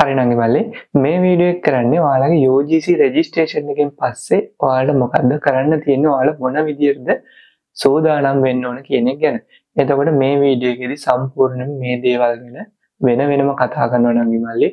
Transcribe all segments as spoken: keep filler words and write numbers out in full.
හරි නංගි මල්ලි මේ වීඩියෝ එක කරන්නේ ඔයාලගේ U G C registration එකෙන් පස්සේ ඔයාලට මොකද්ද කරන්න තියෙන්නේ ඔයාලා මොන විදියටද සෝදානම් වෙන්න ඕන කියන එක ගැන. එතකොට මේ වීඩියෝ එකේදී සම්පූර්ණයෙන් මේ දේවල් ගැන වෙන වෙනම කතා කරනවා නංගි මල්ලි.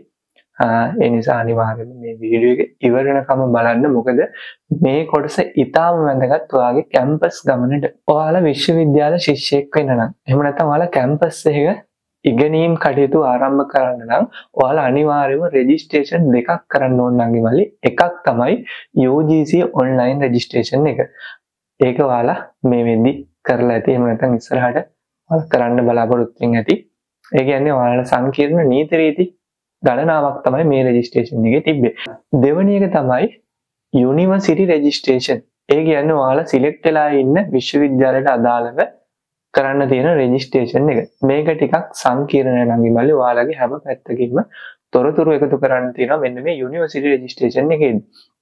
ඒ නිසා අනිවාර්යයෙන්ම මේ වීඩියෝ එක ඉවර වෙනකම් බලන්න. මොකද මේ කොටස ඉතාම වැදගත් ඔයාගේ කැම්පස් ගමනට. ඔයාලා විශ්වවිද්‍යාල ශිෂ්‍යයෙක් වෙන්න නම් එහෙම නැත්නම් ඔයාලා කැම්පස් එකක ඉගෙනීම් කටයුතු ආරම්භ කරන්න නම් ඔයාලා අනිවාර්යයෙන්ම රෙජිස්ට්‍රේෂන් දෙකක් කරන්න ඕන නංගි මල්ලි. එකක් තමයි U G C online registration එක. ඒක ඔයාලා මේ වෙද්දි කරලා ඇති. එහෙම නැත්නම් ඉස්සරහට ඔයාලා කරන්න බලාපොරොත්තු වෙන්න ඇති. ඒ කියන්නේ ඔයාලා සංකීර්ණ නීති රීති ගණනාවක් තමයි මේ රෙජිස්ට්‍රේෂන් එකේ තිබ්බේ. දෙවෙනි එක තමයි යුනිවර්සිටි රෙජිස්ට්‍රේෂන්. ඒ කියන්නේ ඔයාලා සිලෙක්ට් වෙලා ඉන්න විශ්වවිද්‍යාලයට අදාළව කරන්න තියෙන රෙජිස්ට්‍රේෂන් එක. මේක ටිකක් සංකීර්ණ නංගි මල්ලි. ඔයාලගේ හැම පැත්තකින්ම තොරතුරු එකතු කරන්න තියෙනවා මෙන්න මේ යුනිවර්සිටි රෙජිස්ට්‍රේෂන් එකේදී.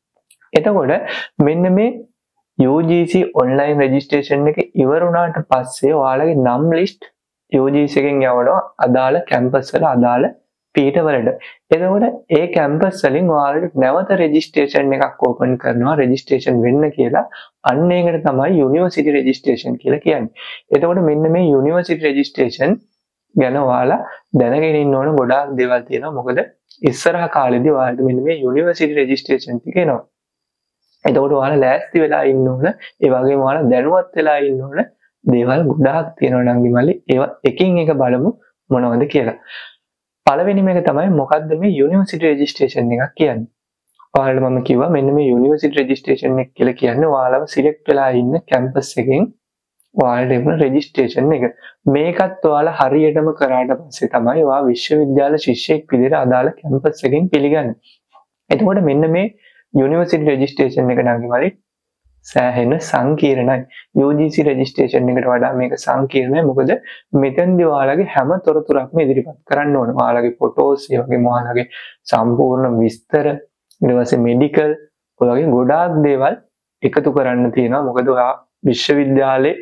එතකොට මෙන්න මේ U G C online registration එක ඉවර වුණාට පස්සේ ඔයාලගේ නම් ලිස්ට් U G C එකෙන් යවනවා අදාළ කැම්පස් වල අදාළ පීඨ වලට. එතකොට ඒ කැම්පස් වලින් ඔයාලට නැවත රෙජිස්ට්‍රේෂන් එකක් ඕපන් කරනවා රෙජිස්ට්‍රේෂන් වෙන්න කියලා. අන්න ඒකට තමයි යුනිවර්සිටි රෙජිස්ට්‍රේෂන් කියලා කියන්නේ. එතකොට මෙන්න මේ යුනිවර්සිටි රෙජිස්ට්‍රේෂන් ගැන ඔයාලා දැනගෙන ඉන්න ඕන ගොඩාක් දේවල් තියෙනවා. මොකද ඉස්සරහ කාලෙදී ඔයාලට මෙන්න මේ යුනිවර්සිටි රෙජිස්ට්‍රේෂන් ටික එනවා. එතකොට ඔයාලා ලෑස්ති වෙලා ඉන්න ඕන. ඒ වගේම ඔයාලා දැනුවත් වෙලා ඉන්න ඕන දේවල් ගොඩාක් තියෙනවා නංගි මල්ලි. ඒවා එකින් එක බලමු මොනවද කියලා. පළවෙනිම එක තමයි මොකද්ද මේ යුනිවර්සිටි රෙජිස්ට්‍රේෂන් එකක් කියන්නේ. ඔයාලට මම කිව්වා මෙන්න මේ යුනිවර්සිටි රෙජිස්ට්‍රේෂන් එක කියලා කියන්නේ ඔයාලව සිලෙක්ට් වෙලා ඉන්න කැම්පස් එකෙන් ඔයාලට එන රෙජිස්ට්‍රේෂන් එක. මේකත් ඔයාලා හරියටම කරාට පස්සේ තමයි ඔයා විශ්වවිද්‍යාල ශිෂ්‍යයෙක් විදිහට අදාළ කැම්පස් එකෙන් පිළිගන්නේ. එතකොට මෙන්න මේ යුනිවර්සිටි රෙජිස්ට්‍රේෂන් එක නංගි මල්ලි සෑහෙන සංකීර්ණයි. U G C රෙජිස්ට්‍රේෂන් එකට වඩා මේක සංකීර්ණයි. මොකද මෙතෙන්දී ඔයාලගේ හැම තොරතුරක්ම ඉදිරිපත් කරන්න ඕන. ඔයාලගේ ෆොටෝස්, ඒ වගේම ඔයාලගේ සම්පූර්ණ විස්තර, ඊට පස්සේ මෙඩිකල්, ඔය වගේ ගොඩාක් දේවල් එකතු කරන්න තියෙනවා. මොකද ඔයා විශ්වවිද්‍යාලේ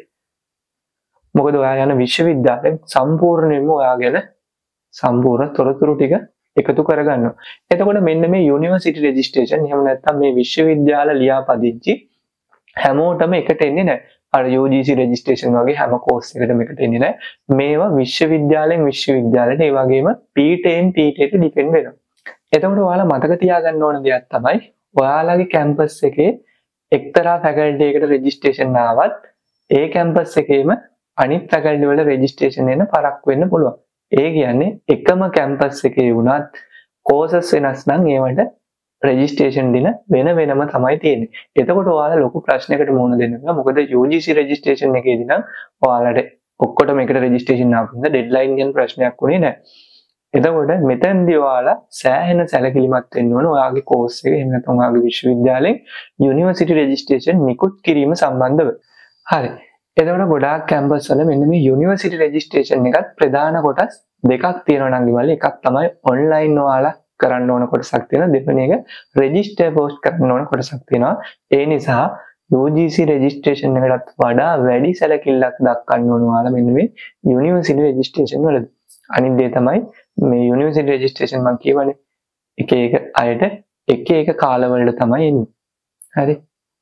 මොකද ඔයා යන විශ්වවිද්‍යාලයෙන් සම්පූර්ණයෙන්ම ඔයා ගැන සම්පූර්ණ තොරතුරු ටික එකතු කරගන්නවා. එතකොට මෙන්න මේ යුනිවර්සිටි රෙජිස්ට්‍රේෂන් එහෙම නැත්නම් මේ විශ්වවිද්‍යාල ලියාපදිංචි හැමෝටම එකට එන්නේ නැහැ. අර U G C registration වගේ හැම කෝස් එකකටම එකට එන්නේ නැහැ. මේවා විශ්වවිද්‍යාලයෙන් විශ්වවිද්‍යාලයට ඒ වගේම පීඨයෙන් පීඨයට ඩිපෙන්ඩ් වෙනවා. එතකොට ඔයාලා මතක තියාගන්න ඕන දෙයක් තමයි ඔයාලගේ කැම්පස් එකේ එක්තරා ෆැකල්ටි එකකට registration ආවත් ඒ කැම්පස් එකේම අනිත් ෆැකල්ටි වල registration එන පරක් වෙන්න පුළුවන්. ඒ කියන්නේ එකම කැම්පස් එකේ වුණත් කෝසස් වෙනස් නම් ඒවට රෙජිස්ට්‍රේෂන් දින වෙන වෙනම තමයි තියෙන්නේ. එතකොට ඔයාලා ලොකු ප්‍රශ්නයකට මුහුණ දෙන්න වෙනවා. මොකද U G C රෙජිස්ට්‍රේෂන් එකේදී නම් ඔයාලට ඔක්කොටම එකට රෙජිස්ට්‍රේෂන් ආපුන්ද ඩෙඩ්ලයින් කියන ප්‍රශ්නයක් වුණේ නැහැ. එතකොට මෙතෙන්දී ඔයාලා සෑහෙන සැලකිලිමත් වෙන්න ඕන ඔයාගේ කෝස් එක එහෙම නැත්නම් ඔයාගේ විශ්වවිද්‍යාලයෙන් යුනිවර්සිටි රෙජිස්ට්‍රේෂන් නිකුත් කිරීම සම්බන්ධව. හරි. එතකොට ගොඩාක් කැම්පස් වල මෙන්න මේ යුනිවර්සිටි රෙජිස්ට්‍රේෂන් එකත් ප්‍රධාන කොටස් දෙකක් තියෙනවා නංගි මල්ලි. එකක් තමයි ඔන්ලයින් ඔයාලා කරන්න ඕන කොටසක් තියෙනවා. දෙවෙනි එක රෙජිස්ටර් පෝස්ට් කරන්න ඕන කොටසක් තියෙනවා. ඒ නිසා U G C රෙජිස්ට්‍රේෂන් එකටත් වඩා වැඩි සැලකිල්ලක් දක්වන්න ඕන ඔයාලා මෙන්න මේ යුනිවර්සිටි රෙජිස්ට්‍රේෂන් වලදී. අනිත් දේ තමයි මේ යුනිවර්සිටි රෙජිස්ට්‍රේෂන් මම කියවනේ එක එක අයට එක එක කාලවලට තමයි එන්නේ. හරි.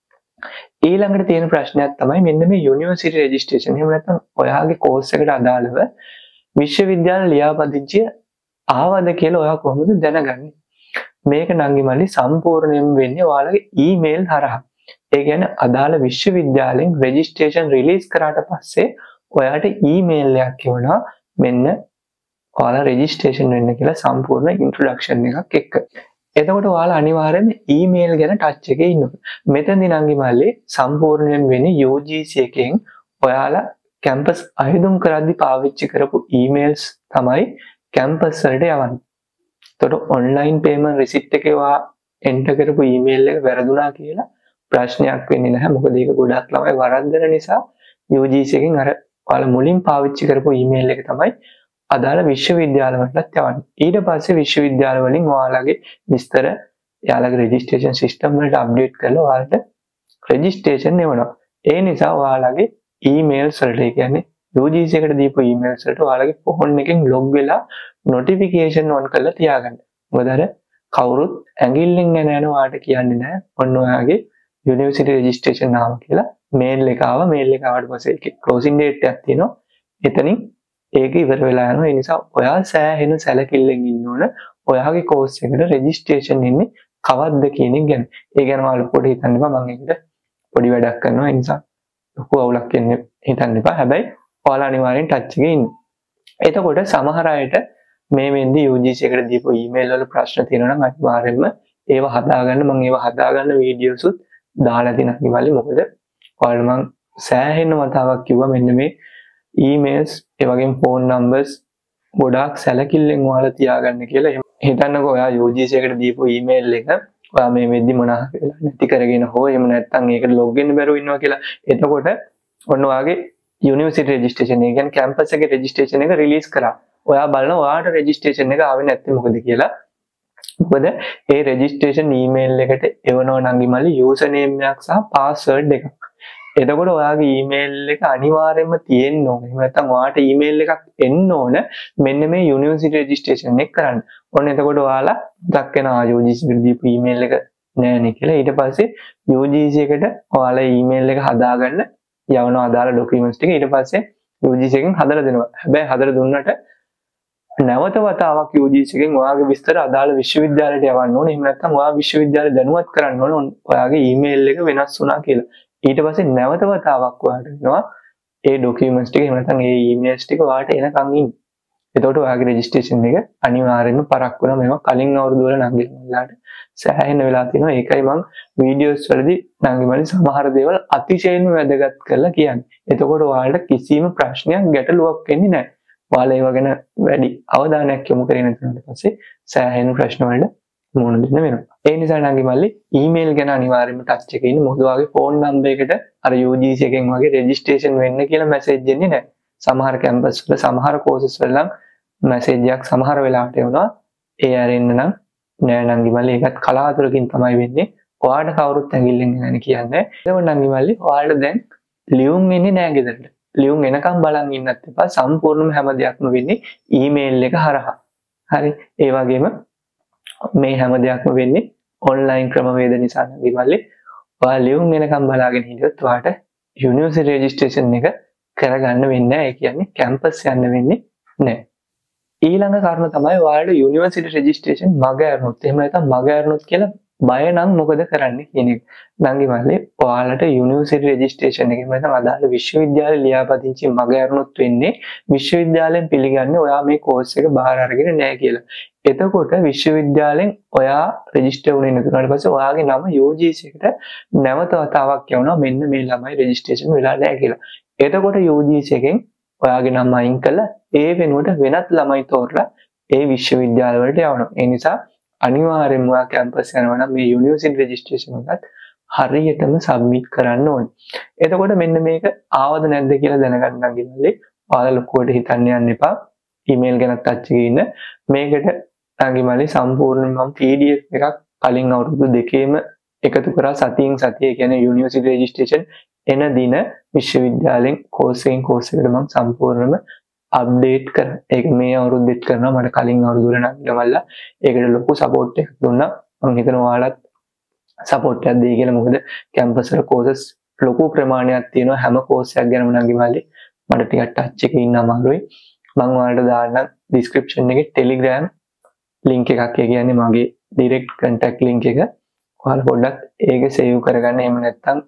ඊළඟට තියෙන ප්‍රශ්නයක් තමයි මෙන්න මේ යුනිවර්සිටි රෙජිස්ට්‍රේෂන්. එහෙම නැත්නම් ඔයාගේ කෝස් එකට අදාළව විශ්වවිද්‍යාල ලියාපදිංචිය ආවද කියලා ඔයා කොහොමද දැනගන්නේ? මේක නංගි මල්ලි සම්පූර්ණයෙන් වෙන්නේ ඔයාලගේ ඊමේල් හරහා. ඒ කියන්නේ අදාළ විශ්වවිද්‍යාලයෙන් රෙජිස්ට්‍රේෂන් රිලීස් කරාට පස්සේ ඔයාට ඊමේල් එකක් එවනවා මෙන්න ඔයාලා රෙජිස්ට්‍රේෂන් වෙන්න කියලා සම්පූර්ණ ඉන්ට්‍රොඩක්ෂන් එකක් එක්ක. එතකොට ඔයාලා අනිවාර්යයෙන්ම ඊමේල් ගැන ටච් එකේ ඉන්න ඕනේ. මෙතනදී නංගි මල්ලි සම්පූර්ණයෙන් වෙන්නේ U G C එකෙන් ඔයාලා කැම්පස් අයදුම් කරද්දී පාවිච්චි කරපු ඊමේල්ස් තමයි කැම්පස් වලට යවන්නේ. එතකොට ඔන්ලයින් පේමන්ට් රිසිට් එකේ ඔයා එන්ටර් කරපු ඊමේල් එක වැරදුනා කියලා ප්‍රශ්නයක් වෙන්නේ නැහැ. මොකද ඒක ගොඩක් ළමයි වරද්දන නිසා U G C එකෙන් අර ඔයාලා මුලින් පාවිච්චි කරපු ඊමේල් එක තමයි අදාළ විශ්වවිද්‍යාල වලට යවන්නේ. ඊට පස්සේ විශ්වවිද්‍යාල වලින් ඔයාලගේ විස්තර යාලගේ රෙජිස්ට්‍රේෂන් සිස්ටම් වලට අප්ඩේට් කරලා ඔයාලට රෙජිස්ට්‍රේෂන් එවනවා. ඒ නිසා ඔයාලගේ ඊමේල්ස් වලට ඒ කියන්නේ U G C එකට දීපු ඊමේල්ස් වලට ඔයාලගේ ෆෝන් එකෙන් ලොග් වෙලා notification on කරලා තියාගන්න. මොකද අර කවුරුත් ඇඟිල්ලෙන් ගැන යන ඔයාලට කියන්නේ නැහැ. ඔන්න ඔයාගේ යුනිවර්සිටි රෙජිස්ට්‍රේෂන් නාම කියලා මේල් එක ආවා. මේල් එක ආවට පස්සේ ඒකේ ක්ලෝසින් ඩේට් එකක් තියෙනවා. එතනින් ඒක ඉවර වෙලා යනවා. ඒ නිසා ඔයා සෑහෙන සැලකිල්ලෙන් ඉන්න ඕන. ඔයාගේ කෝස් එකට රෙජිස්ට්‍රේෂන් ඉන්නේ කවද්ද කියන එක ගැන. ඒ ගැන ඔයාලා පොඩි හිතන්න එපා. මම ඒකට පොඩි වැඩක් කරනවා. ඒ නිසා ලොකු අවුලක් එන්නේ හිතන්න එපා. හැබැයි ඔයාලා අනිවාර්යෙන් ටච් එකේ ඉන්න. එතකොට සමහර අයට මේ වෙන්දි යූ ජී සී එකට දීපු ඊමේල් වල ප්‍රශ්න තියෙනවා නම් අනිවාර්යෙන්ම ඒව හදාගන්න. මම ඒව හදාගන්න වීඩියෝස් උත් දාලා තියෙනවා කිව්වලු. මොකද ඔයාලා මම සෑහෙන වතාවක් කිව්වා මෙන්න මේ ඊමේල්ස් ඒ වගේම ෆෝන් නම්බර්ස් ගොඩාක් සැලකිල්ලෙන් ඔයාලා තියාගන්න කියලා. හිතන්නකෝ ඔයා යූ ජී සී එකට දීපු ඊමේල් එක ඔයා මේ වෙද්දි මොනවා කියලා නැති කරගෙන හෝ එහෙම නැත්නම් ඒකට ලොග් වෙන්න බැරුව ඉන්නවා කියලා. එතකොට ඔන්න ඔයාගේ යුනිවර්සිටි රෙජිස්ට්‍රේෂන් එක කියන්නේ කැම්පස් එකේ රෙජිස්ට්‍රේෂන් එක රිලීස් කරා. ඔයා බලනවා ඔයාට රෙජිස්ට්‍රේෂන් එක ආවේ නැත්නම් මොකද කියලා. මොකද ඒ රෙජිස්ට්‍රේෂන් ඊමේල් එකට එවනවා නම් ඉමලි යූසර් නේම් එකක් සහ පාස්වර්ඩ් එකක්. එතකොට ඔයාගේ ඊමේල් එක අනිවාර්යයෙන්ම තියෙන්න ඕනේ. එහෙම නැත්නම් ඔයාට ඊමේල් එකක් එන්න ඕන මෙන්න මේ යුනිවර්සිටි රෙජිස්ට්‍රේෂන් එක කරන්න. ඔන්න එතකොට ඔයාලා දක් වෙනවා යූ ජී සී එකට දීපු ඊමේල් එක නෑනේ කියලා. ඊට පස්සේ යූ ජී සී එකට ඔයාලා ඊමේල් එක හදාගන්න යවනවා අදාළ ඩොකියුමන්ට්ස් ටික. ඊට පස්සේ යූ ජී සී එකෙන් හදලා දෙනවා. හැබැයි හදලා දුන්නට නැවත වතාවක් යූ ජී සී එකෙන් ඔයාගේ විස්තර අදාළ විශ්වවිද්‍යාලයට යවන්න ඕනේ. එහෙම නැත්නම් ඔයා විශ්වවිද්‍යාලය දැනුවත් කරන්න ඕනේ ඔයාගේ ඊමේල් එක වෙනස් වුණා කියලා. ඊට පස්සේ නැවත වතාවක් ඔයාලට වෙනවා ඒ ඩොකියුමන්ට්ස් ටික එහෙම නැත්නම් ඒ ඊමේල්ස් ටික ඔයාලට එනකන් ඉන්න. එතකොට ඔයාගේ රෙජිස්ට්‍රේෂන් එක අනිවාර්යෙන්ම පරක් වෙනවා. මේවා කලින් අවුරුදු වල නංගිමලාට සෑහෙන වෙලා තියෙනවා. ඒකයි මම වීඩියෝස් වලදී නංගිමලි සමහර දේවල් අතිශයින්ම වැදගත් කරලා කියන්නේ. එතකොට ඔයාලට කිසිම ප්‍රශ්නයක් ගැටලුවක් වෙන්නේ නැහැ. ඔයාලා ඒව ගැන වැඩි අවධානයක් යොමු කරගෙන ඉඳන් පස්සේ සෑහෙන ප්‍රශ්න වලට මුහුණ දෙන්න වෙනවා. ඒ නිසා නංගිමල්ලි ඊමේල් ගැන අනිවාර්යයෙන්ම ටච් එකේ ඉන්න. මොකද ඔයාගේ ෆෝන් නම්බර් එකට අර යූ ජී සී එකෙන් වගේ රෙජිස්ට්‍රේෂන් වෙන්න කියලා මැසේජ් එන්නේ නැහැ. සමහර කැම්පස් වල සමහර කෝසස් වල නම් මැසේජ් එකක් සමහර වෙලාවට එනවා. ඒ ඇරෙන්න නම් නෑ නංගිමල්ලි ඒකත් කලාතුරකින් තමයි වෙන්නේ. ඔයාට කවුරුත් ඇඟිල්ලෙන් නෑනේ කියන්නේ. ඒක නංගිමල්ලි ඔයාලට දැන් ලියුම් එන්නේ නෑ ගෙදරට. ලියුම් එනකම් බලන් ඉන්නත් එපා. සම්පූර්ණම හැම දෙයක්ම වෙන්නේ ඊමේල් එක හරහා. හරි. ඒ වගේම මේ හැම දෙයක්ම වෙන්නේ ඔන්ලයින් ක්‍රමවේද නිසා නංගිමල්ලි. ඔයා ලියුම් එනකම් බලාගෙන හිටියොත් ඔයාට යුනිවර්සිටි රෙජිස්ට්‍රේෂන් එක කරගන්න වෙන්නේ නැහැ. ඒ කියන්නේ කැම්පස් යන්න වෙන්නේ නැහැ. ඊළඟ කාරණා තමයි ඔයාලට යුනිවර්සිටි රෙජිස්ට්‍රේෂන් මග ඇරුණොත් එහෙම නැත්නම් මග ඇරුණොත් කියලා බය නම් මොකද කරන්නේ කියන එක. නංගිමල්ලි ඔයාලට යුනිවර්සිටි රෙජිස්ට්‍රේෂන් එකේ නැත්නම් අදාළ විශ්වවිද්‍යාල ලියාපදිංචි මග ඇරුණොත් වෙන්නේ විශ්වවිද්‍යාලයෙන් පිළිගන්නේ ඔයා මේ කෝස් එක බාර අරගෙන නැහැ කියලා. එතකොට විශ්වවිද්‍යාලයෙන් ඔයා රෙජිස්ටර් වුණේ නැතුණාට පස්සේ ඔයාගේ නම යූ ජී සී එකට නැවත වතාවක් යවනවා මෙන්න මේ ළමයි රෙජිස්ට්‍රේෂන් වෙලා නැහැ කියලා. එතකොට යූ ජී සී එකෙන් ඔයාගේ නම අයින් කළා ඒ වෙනුවට වෙනත් ළමයි තෝරලා ඒ විශ්වවිද්‍යාල වලට යවනවා. ඒ නිසා අනිවාර්යෙන්ම ඔයා කැම්පස් යනවා නම් මේ යුනිවර්සිටි රෙජිස්ට්‍රේෂන් එකත් හරියටම සබ්මිට් කරන්න ඕනේ. එතකොට මෙන්න මේක ආවද නැද්ද කියලා දැනගන්න නංගිමල්ලි ඔයාලා ලොකුවට හිතන්න යන්න එපා. ඊමේල් ගැනත් ටච් එකේ ඉන්න. මේකට නංගිමල්ලි සම්පූර්ණයෙන් මම පී ඩී එෆ් එකක් කලින් අවුරුදු දෙකේම එකතු කරා සතියෙන් සතිය කියන්නේ යුනිවර්සිටි රෙජිස්ට්‍රේෂන් එන දින විශ්වවිද්‍යාලයෙන් කෝස් එකෙන් කෝස් එකට මම සම්පූර්ණයෙන්ම අප්ඩේට් කරා. ඒක මේ අවුරුද්දෙත් කරනවා. මට කලින් අවුරුදු වල නංගිමල්ලා ඒකට ලොකු සපෝට් එකක් දුන්නා. මම හිතනවා ඔයාලත් සපෝට් එකක් දෙයි කියලා. මොකද කැම්පස් වල කෝසස් ලොකු ප්‍රමාණයක් තියෙනවා. හැම කෝස් එකක් ගැනම නංගිමල්ලි මට ටිකක් ටච් එකේ ඉන්න අමාරුයි. මම ඔයාලට දාන්නම් ඩිස්ක්‍රිප්ෂන් එකේ Telegram link එකක්. ඒ කියන්නේ මගේ direct contact link එක. ඔයාලා පොඩ්ඩක් ඒක සේව් කරගන්න. එහෙම නැත්නම්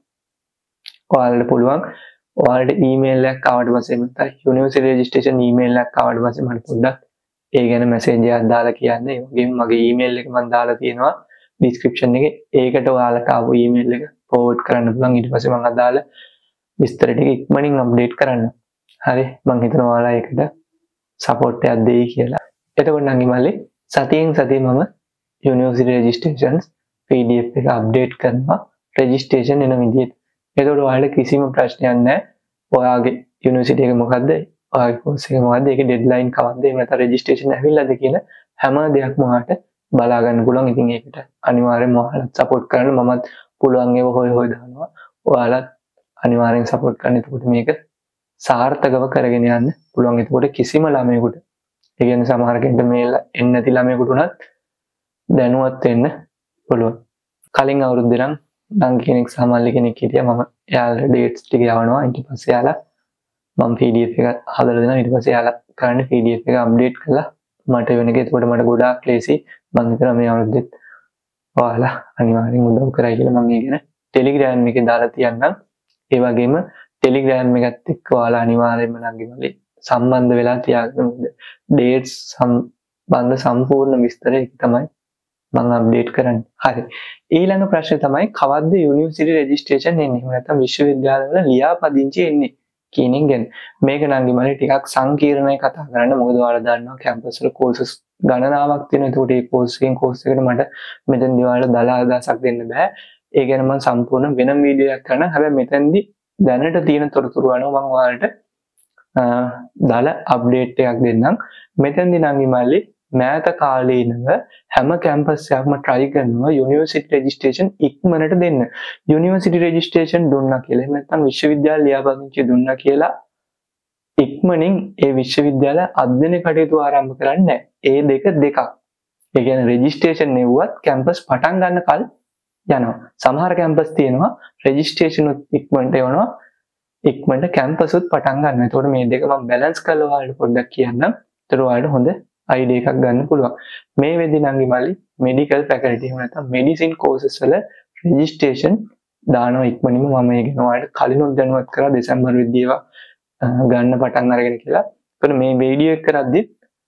ඔයාලට පුළුවන් ඔයාලට ඊමේල් එකක් ආවට පස්සේ නැත්නම් යුනිවර්සිටි රෙජිස්ට්‍රේෂන් ඊමේල් එකක් ආවට පස්සේ මට පොඩ්ඩක් ඒ ගැන මැසේජ් එකක් දාලා කියන්න. ඒ වගේම මගේ ඊමේල් එක මම දාලා තියෙනවා ඩිස්ක්‍රිප්ෂන් එකේ. ඒකට ඔයාලට ආපු ඊමේල් එක ෆෝවර්ඩ් කරන්න පුළුවන්. ඊට පස්සේ මම අදාළ විස්තර ටික ඉක්මනින් අප්ඩේට් කරන්න. හරි. මම හිතනවා ඔයාලා ඒකට සපෝට් එකක් දෙයි කියලා. එතකොට නංගිමල්ලි සතියෙන් සතිය මම university registrations P D F එක අප්ඩේට් කරනවා රෙජිස්ට්‍රේෂන් එන විදිහට. එතකොට ඔයාලට කිසිම ප්‍රශ්නයක් නැහැ. ඔයාගේ යුනිවර්සිටි එක මොකද්ද? ඔයාගේ කෝස් එක මොකද්ද? ඒකේ ඩෙඩ්ලයින් කවද්ද? එහෙම නැත්නම් රෙජිස්ට්‍රේෂන් ඇවිල්ලාද කියන හැම දෙයක්ම ඔයාලට බලා ගන්න පුළුවන්. ඉතින් ඒකට අනිවාර්යෙන්ම ඔයාලත් සපෝට් කරන්න. මමත් පුළුවන් ඒව හොය හොය දානවා. ඔයාලත් අනිවාර්යෙන් සපෝට් කරන්න. එතකොට මේක සාර්ථකව කරගෙන යන්න පුළුවන්. එතකොට කිසිම ළමයෙකුට ඒ කියන්නේ සමහර කෙනෙක්ට මේල් එන්නේ නැති ළමයෙකුට උනත් දැනුවත් වෙන්න පුළුවන්. කලින් අවුරුද්දේ නම් නම් කෙනෙක් සාමාන්‍ය කෙනෙක් හිටියා මම එයාලා ඩේට්ස් ටික යවනවා ඊට පස්සේ එයාලා මම P D F එක හදලා දෙනවා ඊට පස්සේ එයාලා කරන්නේ P D F එක අප්ඩේට් කරලා මට වෙන එක. ඒකට මට ගොඩාක් ලේසි. මම හිතනවා මේ අවුරුද්දෙත් ඔයාලා අනිවාර්යෙන් උදව් කරයි කියලා. මම ඒ ගැන Telegram එකේ දාලා තියන්නම්. ඒ වගේම Telegram එකත් එක්ක ඔයාලා අනිවාර්යෙන්ම නංගිමලි සම්බන්ධ වෙලා තියාගන්න ඕනේ. ඩේට්ස් සම්බන්ධ සම්පූර්ණ විස්තරය ඒක තමයි මම අප්ඩේට් කරන්නේ. හරි. ඊළඟ ප්‍රශ්නේ තමයි කවද්ද යුනිවර්සිටි රෙජිස්ට්‍රේෂන් එන්නේ? එහෙම නැත්නම් විශ්වවිද්‍යාලවල ලියාපදිංචි එන්නේ කියන එක ගැන. මේක නංගිමලි ටිකක් සංකීර්ණයි කතා කරන්න. මොකද ඔයාලා දන්නවා කැම්පස් වල කෝසස් ගණනාවක් තියෙනවා. ඒකට ඒ කෝස් එකෙන් කෝස් එකට මට මෙතෙන්දී ඔයාලට දල අදහසක් දෙන්න බෑ. ඒ ගැන මම සම්පූර්ණ වෙනම වීඩියෝ එකක් කරන්න. හැබැයි මෙතෙන්දී දැනට තියෙන තොරතුරු අනුව මම ඔයාලට දල අප්ඩේට් එකක් දෙන්නම්. මෙතෙන්දී නංගිමලි මෑත කාලේ ඉඳව හැම කැම්පස් එකක්ම try කරනවා යුනිවර්සිටි රෙජිස්ට්‍රේෂන් ඉක්මනට දෙන්න. යුනිවර්සිටි රෙජිස්ට්‍රේෂන් දුන්නා කියලා එහෙම නැත්නම් විශ්වවිද්‍යාල ලියාපදිංචි දුන්නා කියලා ඉක්මනින් ඒ විශ්වවිද්‍යාල අධ්‍යයන කටයුතු ආරම්භ කරන්නේ නැහැ. ඒ දෙක දෙකක්. ඒ කියන්නේ රෙජිස්ට්‍රේෂන් නෙවුවත් කැම්පස් පටන් ගන්න කල් යනවා. සමහර කැම්පස් තියෙනවා රෙජිස්ට්‍රේෂන් උත් ඉක්මනට යනවා. ඉක්මනට කැම්පස් උත් පටන් ගන්නවා. ඒතකොට මේ දෙක මම බැලන්ස් කරලා ඔයාලට පොඩ්ඩක් කියන්නම්. ඒතර ඔයාලට හොඳ අයිඩියා එකක් ගන්න පුළුවන්. මේ වෙද්දි නංගිමලි මෙඩිකල් ෆැකල්ටි එහෙම නැත්නම් මෙඩිසින් කෝසස් වල රෙජිස්ට්‍රේෂන් දානවා ඉක්මනින්ම. මම ඒක ඔයාලට කලිනුත් දැනුවත් කරා දෙසැම්බර් වෙද්දී ඒවා ගන්න පටන් අරගෙන කියලා. ඒකට මේ වීඩියෝ එක කරද්දි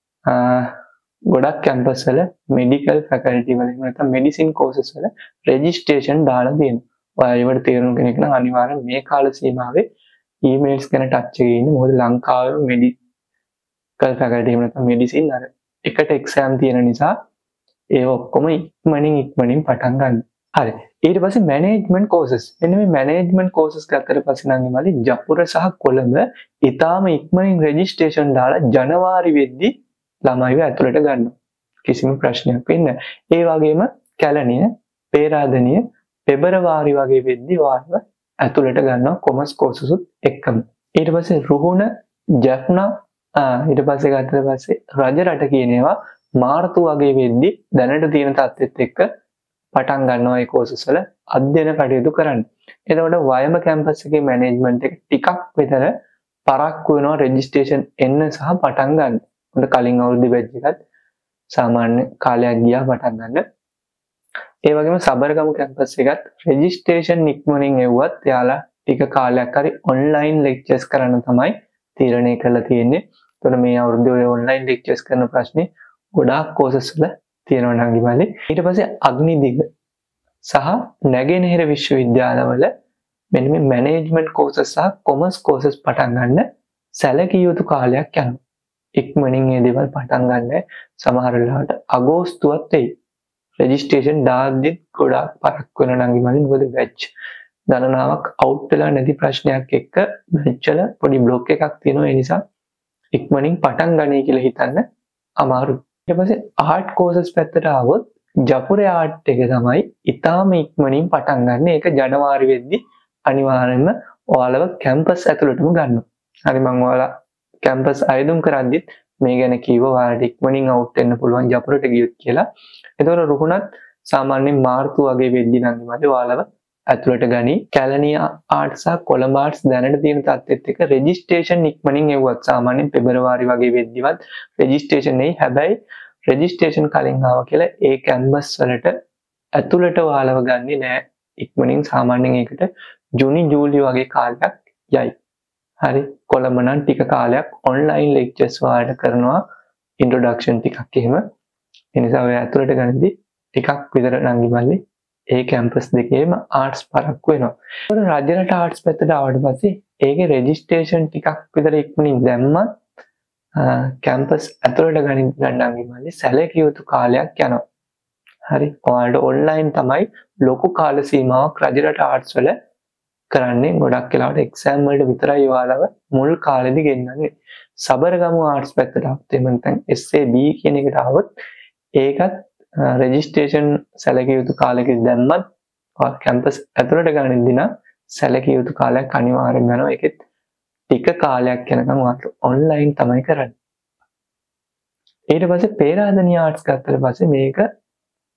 ගොඩක් කැම්පස් වල මෙඩිකල් ෆැකල්ටි වල එහෙම නැත්නම් මෙඩිසින් කෝසස් වල රෙජිස්ට්‍රේෂන් දාලා දෙනවා. ඔයාලා ඒවට තේරුම් කෙනෙක් නම් අනිවාර්යෙන් මේ කාල සීමාවේ ඊමේල්ස් ගැන ටච් එකේ ඉන්න. මොකද ලංකාවේ මෙඩිකල් ෆැකල්ටි එහෙම නැත්නම් මෙඩිසින් අර එකට එක්සෑම් තියෙන නිසා ඒ ඔක්කොම ඉක්මනින් ඉක්මනින් පටන් ගන්න. හරි. ඊට පස්සේ මැනේජ්මන්ට් කෝසස්. මෙන්න මේ මැනේජ්මන්ට් කෝසස් ගත්තට පස්සේ නම් ඉමලි ජපුර සහ කොළඹ ඊටාම ඉක්මනින් රෙජිස්ට්‍රේෂන් දාලා ජනවාරි වෙද්දී ළමයිව ඇතුළට ගන්නවා. කිසිම ප්‍රශ්නයක් වෙන්නේ නැහැ. ඒ වගේම කැලණිය, පේරාදෙණිය, පෙබරවාරි වගේ වෙද්දී ඔයාලව ඇතුළට ගන්නවා කොමර්ස් කෝසස් උත් එක්කම. ඊට පස්සේ රුහුණ, ජැෆ්නා ඊට පස්සේ ගත්තට පස්සේ රජරට කියන ඒවා මාර්තු වගේ වෙද්දී දැනට තියෙන තත්ත්වෙත් එක්ක පටන් ගන්නවා ඒ කෝසස් වල අධ්‍යයන කටයුතු කරන්න. එතකොට වයම කැම්පස් එකේ මැනේජ්මන්ට් එක ටිකක් විතර පරක්කු වෙනවා රෙජිස්ට්‍රේෂන් එන්න සහ පටන් ගන්න. උන්ට කලින් අවුරුද්දේ බැච් එකත් සාමාන්‍ය කාලයක් ගියා පටන් ගන්න. ඒ වගේම සබරගමු කැම්පස් එකත් රෙජිස්ට්‍රේෂන් ඉක්මනින් එවුවත් එයාලා ටික කාලයක් හරි ඔන්ලයින් ලෙක්චර්ස් කරන්න තමයි තීරණය කරලා තියෙන්නේ. එතකොට මේ අවුරුද්දේ ඔය ඔන්ලයින් ලෙක්චර්ස් කරන ප්‍රශ්නේ ගොඩාක් කෝසස් වල තියෙනවා නංගිමලි. ඊට පස්සේ අග්නිදිග සහ නැගෙනහිර විශ්වවිද්‍යාලවල මෙන්න මේ මැනේජ්මන්ට් කෝසස් සහ කොමර්ස් කෝසස් පටන් ගන්න සැලකිය යුතු කාලයක් යනවා. ඉක්මනින් මේ දේවල් පටන් ගන්න සමහර වෙලාවට අගෝස්තුවත් වෙයි. රෙජිස්ට්‍රේෂන් දාද්දිත් ගොඩාක් පරක් වෙන නංගිමලි. මොකද බැච් ගණනාවක් අවුට් වෙලා නැති ප්‍රශ්නයක් එක්ක බැච් වල පොඩි බ්ලොක් එකක් තියෙනවා. ඒ නිසා ඉක්මනින් පටන් ගන්නයි කියලා හිතන්න අමාරුයි. ඊට පස්සේ ආර්ට් කෝසස් පැත්තට ආවොත් ජපුරේ ආර්ට් එක තමයි ඉතාම ඉක්මනින් පටන් ගන්න. ඒක ජනවාරි වෙද්දී අනිවාර්යයෙන්ම ඔයාලව කැම්පස් ඇතුළටම ගන්නවා. හරි මම ඔයාලා කැම්පස් අයදුම් කරද්දිත් මේ ගැන කිව්වා ඔයාලට ඉක්මනින් අවුට් වෙන්න පුළුවන් ජපුරට ගියොත් කියලා. ඒතකොට රුහුණත් සාමාන්‍යයෙන් මාර්තු වගේ වෙද්දී නම් ඉමද ඔයාලව ඇතුළට ගනි. කැලණිය ආර්ට් සහ කොළඹ ආර්ට්ස් දැනට තියෙන තත්ත්වෙත් එක්ක රෙජිස්ට්‍රේෂන් ඉක්මනින් එවුවත් සාමාන්‍යයෙන් පෙබරවාරි වගේ වෙද්දිවත් රෙජිස්ට්‍රේෂන් නෙයි. හැබැයි රෙජිස්ට්‍රේෂන් කලින් ආවා කියලා ඒ කැම්පස් වලට ඇතුළට ඔයාලව ගන්නේ නැහැ. ඉක්මනින් සාමාන්‍යයෙන් ඒකට ජූනි ජූලි වගේ කාලයක් යයි. හරි. කොළඹ නම් ටික කාලයක් ඔන්ලයින් ලෙක්චර්ස් ඔයාලට කරනවා ඉන්ට්‍රොඩක්ෂන් ටිකක් එහෙම. ඒ නිසා ඔය ඇතුළට ගනිද්දී ටිකක් විතර නංගිමල්ලි ඒ කැම්පස් දෙකේම ආර්ට්ස් පරක්කු වෙනවා. ඒකට රජරට ආර්ට්ස් පැත්තට ආවට පස්සේ ඒකේ රෙජිස්ට්‍රේෂන් ටිකක් විතර ඉක්මනින් දැම්මත් කැම්පස් ඇතුළට ගනින්න නංගිමල්ලි සැලකිය යුතු කාලයක් යනවා. හරි. ඔයාලට ඔන්ලයින් තමයි ලොකු කාල සීමාවක් රජරට ආර්ට්ස් වල කරන්නේ. ගොඩක් වෙලාවට එක්සෑම් වලට විතරයි ඔයාලව මුල් කාලෙදි ගෙන්නන්නේ. සබරගමු ආර්ට්ස් පැත්තට ආවොත් එහෙම නැත්නම් S A B කියන එකට ආවොත් ඒකත් රෙජිස්ට්‍රේෂන් සැලකිය යුතු කාලෙකදී දැම්මත් කැම්පස් ඇතුළට ගනිද්දී නම් සැලකිය යුතු කාලයක් අනිවාර්යෙන් යනවා. ඒකෙත් ටික කාලයක් යනකම් ඔයාලට ඔන්ලයින් තමයි කරන්නේ. ඊට පස්සේ පේරාදෙණිය ආර්ට්ස් ගත්තට පස්සේ මේක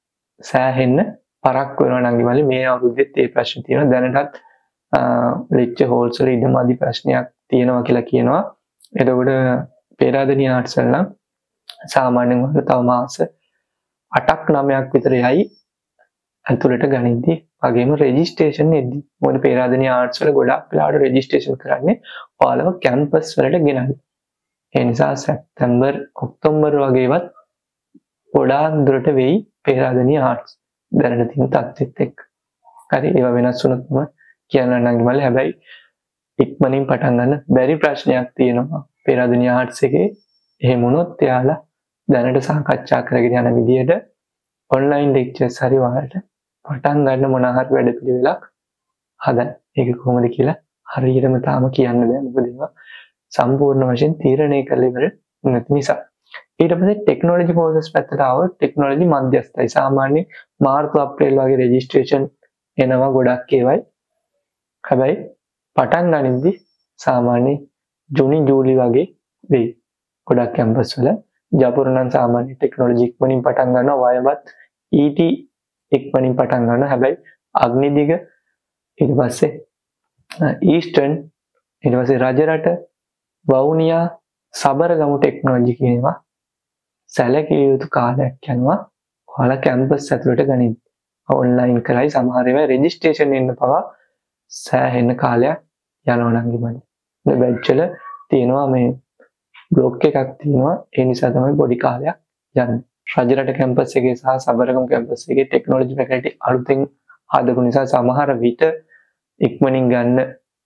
සෑහෙන්න පරක් වෙනවා නංගි මල්ලි. මේ අවුරුද්දෙත් ඒ ප්‍රශ්න තියෙනවා. දැනටත් ලෙක්චර් හෝල්ස් වල ඉඩමාදී ප්‍රශ්නයක් තියෙනවා කියලා කියනවා. එතකොට පේරාදෙණිය ආර්ට්ස් වල නම් සාමාන්‍යයෙන් වල තව මාස අටක් නවයක් විතර යයි ඇතුළට ගනිද්දී. වගේම රෙජිස්ට්‍රේෂන් එද්දී. මොකද පේරාදෙණිය ආර්ට්ස් වල ගොඩක් වෙලාවට රෙජිස්ට්‍රේෂන් කරන්නේ ඔයාලව කැම්පස් වලට ගෙනල්ලා. ඒ නිසා සැප්තැම්බර් ඔක්තෝබර් වගේවත් ගොඩාක් දුරට වෙයි පේරාදෙණිය ආර්ට්ස් දැනට තියෙන තත්ත්වෙත් එක්ක. හරි ඒවා වෙනස් වුණොත් මම කියන්න නංගි මල්ලි. හැබැයි ඉක්මනින් පටන් ගන්න බැරි ප්‍රශ්නයක් තියෙනවා පේරාදෙණිය ආර්ට්ස් එකේ. එහෙම වුණොත් එයාලා දැනට සාකච්ඡා කරගෙන යන විදිහට ඔන්ලයින් ලෙක්චර්ස් හරි ඔයාලට පටන් ගන්න මොනවා හරි වැඩපිළිවෙලක් හදන්න. ඒක කොහොමද කියලා හරියටම තාම කියන්න බෑ. මොකද ඒවා සම්පූර්ණ වශයෙන් තීරණය කරලා ඉවර නැති නිසා. ඊට පස්සේ ටෙක්නොලොජි කෝසස් පැත්තට ආවොත් ටෙක්නොලොජි මධ්‍යස්ථයි. සාමාන්‍ය මාර්තු අප්‍රේල් වගේ රෙජිස්ට්‍රේෂන් එනවා ගොඩක් ඒවයි. හැබැයි පටන් ගනිද්දි සාමාන්‍ය ජූනි ජූලි වගේ වෙයි ගොඩක් කැම්පස් වල. ජපුර නම් සාමාන්‍ය ටෙක්නොලොජි ඉක්මනින් පටන් ගන්නවා. වයවත් ඊටි ඉක්මනින් පටන් ගන්නවා. හැබැයි අග්නිදිග ඊට පස්සේ ඊස්ටර්න් ඊට පස්සේ රජරට වවුනියා සබරගමු ටෙක්නොලොජි කියනවා සැලකිය යුතු කාලයක් යනවා ඔයාලා කැම්පස් ඇතුළට ගනිද්දි. ඔන්ලයින් කරයි සමහර ඒවා රෙජිස්ට්‍රේෂන් එන්න පවා සෑහෙන කාලයක් යනවා නංගි මල්ලි. මේ බැච් වල තියෙනවා මේ බ්ලොක් එකක් තියෙනවා. ඒ නිසා තමයි පොඩි කාලයක් යන්නේ. රජරට කැම්පස් එකේ සහ සබරගමු කැම්පස් එකේ ටෙක්නොලොජි ෆැකල්ටි අලුතෙන් හදපු නිසා සමහර විට ඉක්මනින් ගන්න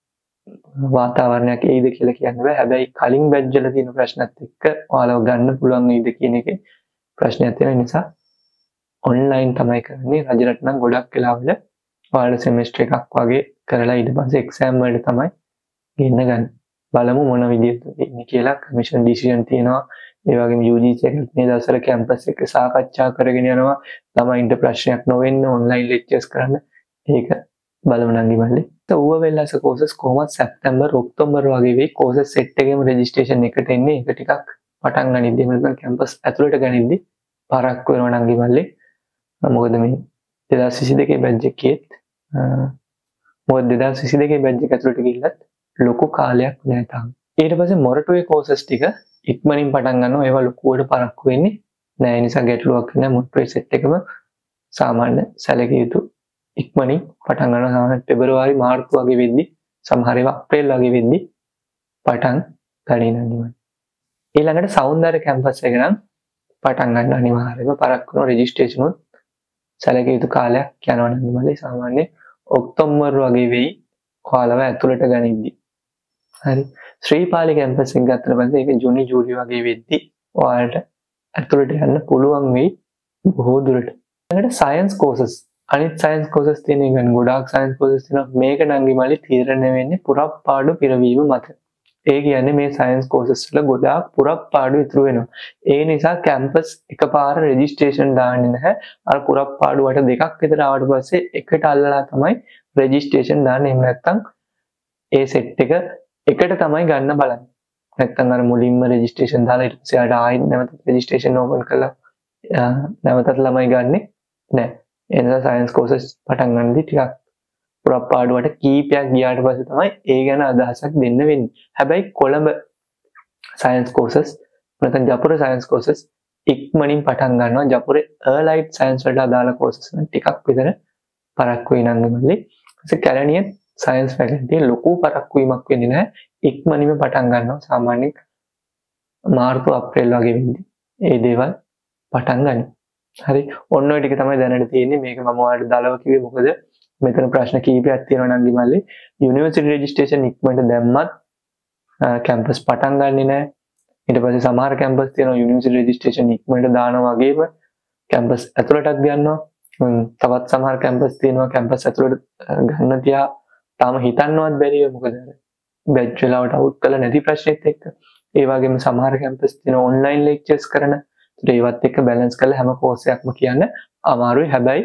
වාතාවරණයක් එයිද කියලා කියන්න බෑ. හැබැයි කලින් බැච් වල තියෙන ප්‍රශ්නත් එක්ක ඔයාලව ගන්න පුළුවන් වෙයිද කියන එකේ ප්‍රශ්නයක් තියෙන නිසා ඔන්ලයින් තමයි කරන්නේ. රජරට නම් ගොඩක් වෙලාවල ඔයාලට සෙමෙස්ටර් එකක් වගේ කරලා ඊට පස්සේ එක්සෑම් වලට තමයි ගෙන්න ගන්න. බලමු මොන විදිහට ඉන්නේ කියලා. කමිෂන් ඩිසිෂන් තියෙනවා. ඒ වගේම යූ ජී සී එකත් මේ දවස්වල කැම්පස් එක සාකච්ඡා කරගෙන යනවා. ළමයින්ට ප්‍රශ්නයක් නොවෙන්න ඔන්ලයින් ලෙක්චර්ස් කරන්න. ඒක බලමු නංගි මල්ලි. ඌව වෙල්ලස කෝසස් කොහොමද සැප්තැම්බර් ඔක්තෝබර් වගේ වෙයි. කෝසස් සෙට් එකේම රෙජිස්ට්‍රේෂන් එකට එන්නේ. ඒක ටිකක් පටන් ගනිද්දි එහෙම නැත්නම් කැම්පස් ඇතුළට ගනිද්දි පරක් වෙනවා නංගි මල්ලි. මොකද මේ දෙදාස් විසි දෙකේ බැච් එකේත් මොකද දෙදාස් විසි දෙකේ බැච් එක ඇතුළට ගිහිල්ලත් ලොකු කාලයක් නෑ තාම. ඊට පස්සේ මොරටුවේ කෝසස් ටික ඉක්මනින් පටන් ගන්නවා. ඒවා ලොකුවට පරක්කු වෙන්නේ නෑ. ඒ නිසා ගැටලුවක් නෑ. මොරටුවේ සෙට් එකම සාමාන්‍ය සැලකිය යුතු ඉක්මනින් පටන් ගන්නවා. සාමාන්‍ය පෙබරවාරි මාර්තු වගේ වෙද්දි සමහර ඒවා අප්‍රේල් වගේ වෙද්දි පටන් ගන්නවා. ඊළඟට සෞන්දර්ය කැම්පස් එක නම් පටන් ගන්න අනිවාර්යයෙන්ම පරක්කු වෙනවා. රෙජිස්ට්‍රේෂන් උත් සැලකිය යුතු කාලයක් යනවා නම් මල්ලි. සාමාන්‍ය ඔක්තෝබර් වගේ වෙයි ඔයාලව ඇතුළට ගනිද්දි. හරි. ශ්‍රීපාලි කැම්පස් එක ගත්තට පස්සේ ඒක ජූනි ජූලි වගේ වෙද්දි ඔයාලට ඇතුළට යන්න පුළුවන් වෙයි බොහෝ දුරට. ඊළඟට සයන්ස් කෝසස්. අනිත් සයන්ස් කෝසස් තියෙන එක ගොඩාක් සයන්ස් කෝසස් තියෙනවා. මේක නංගි මල්ලි තීරණය වෙන්නේ පුරප්පාඩු පිරවීම මත. ඒ කියන්නේ මේ සයන්ස් කෝසස් වල ගොඩාක් පුරප්පාඩු ඉතුරු වෙනවා. ඒ නිසා කැම්පස් එකපාර රෙජිස්ට්‍රේෂන් දාන්නේ නැහැ. අර පුරප්පාඩු වට දෙකක් විතර ආවට පස්සේ එකට අල්ලලා තමයි රෙජිස්ට්‍රේෂන් දාන්නේ. එහෙම නැත්නම් ඒ සෙට් එක එකට තමයි ගන්න බලන්නේ. නැත්නම් අර මුලින්ම රෙජිස්ට්‍රේෂන් දාලා ඊට පස්සේ ආයෙත් ආයෙත් නැවත රෙජිස්ට්‍රේෂන් ඕපන් කරලා නැවතත් ළමයි ගන්නෙ නැහැ. ඒ නිසා සයන්ස් කෝසස් පටන් ගන්නදී ටිකක් පුරප්පාඩුවට කීපයක් ගියාට පස්සේ තමයි ඒ ගැන අදහසක් දෙන්න වෙන්නේ. හැබැයි කොළඹ සයන්ස් කෝසස් නැත්නම් ජපුර සයන්ස් කෝසස් ඉක්මනින් පටන් ගන්නවා. ජපුරේ අර්ලයිට් සයන්ස් වලට අදාළ කෝසස් නම් ටිකක් විතර පරක්කු වෙයි නංගි මල්ලි. ඊට කැලණිය සයන්ස් ෆැකල්ටි ලොකු පරක්කු වීමක් වෙන්නේ නැහැ. ඉක්මනින්ම පටන් ගන්නවා. සාමාන්‍යයෙන් මාර්තු අප්‍රේල් වගේ වෙද්දි ඒ දේවල් පටන් ගන්නවා. හරි. ඔන්න ඔය ටික තමයි දැනට තියෙන්නේ. මේක මම ඔයාලට දාලව කිව්වේ මොකද මෙතන ප්‍රශ්න කීපයක් තියෙනවා නංගි මල්ලි. යුනිවර්සිටි රෙජිස්ට්‍රේෂන් ඉක්මනට දැම්මත් කැම්පස් පටන් ගන්නෙ නැහැ. ඊට පස්සේ සමහර කැම්පස් තියෙනවා යුනිවර්සිටි රෙජිස්ට්‍රේෂන් ඉක්මනට දානවා වගේම කැම්පස් ඇතුළටත් ගන්නවා. තවත් සමහර කැම්පස් තියෙනවා කැම්පස් ඇතුළට ගන්න තියා තාම හිතන්නවත් බැරිව මොකද බැච් වෙලාවට අවුට් කළා නැති ප්‍රශ්නෙත් එක්ක. ඒ වගේම සමහර කැම්පස් තියෙනවා ඔන්ලයින් ලෙක්චර්ස් කරන. ඒවත් එක්ක බැලන්ස් කරලා හැම කෝස් එකක්ම කියන්න අමාරුයි. හැබැයි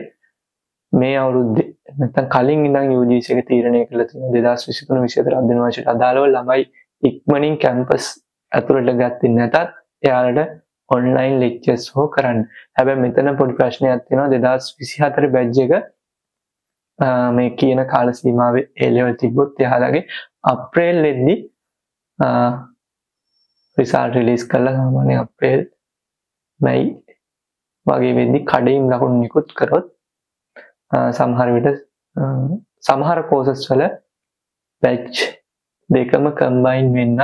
මේ අවුරුද්දේ නැත්නම් කලින් ඉඳන් යූ ජී සී එක තීරණය කළා තියෙනවා දෙදාස් විසි තුන විසි හතර අධ්‍යයන වර්ෂයට අදාළව ළමයි ඉක්මනින් කැම්පස් ඇතුළට ගත්තේ නැතත් එයාලට ඔන්ලයින් ලෙක්චර්ස් හෝ කරන්න. හැබැයි මෙතන පොඩි ප්‍රශ්නයක් තියෙනවා දෙදාස් විසිහතර බැච් එක මේ කියන කාල සීමාවේ A level තිබ්බොත් එයාලගේ අප්‍රේල් වෙද්දි රිසල්ට් රිලීස් කරලා සාමාන්‍ය අප්‍රේල් මැයි වගේ වෙද්දි කඩින් ලකුණු නිකුත් කරොත් සමහර විට සමහර කෝසස් වල බැච් දෙකම කම්බයින් වෙන්නත්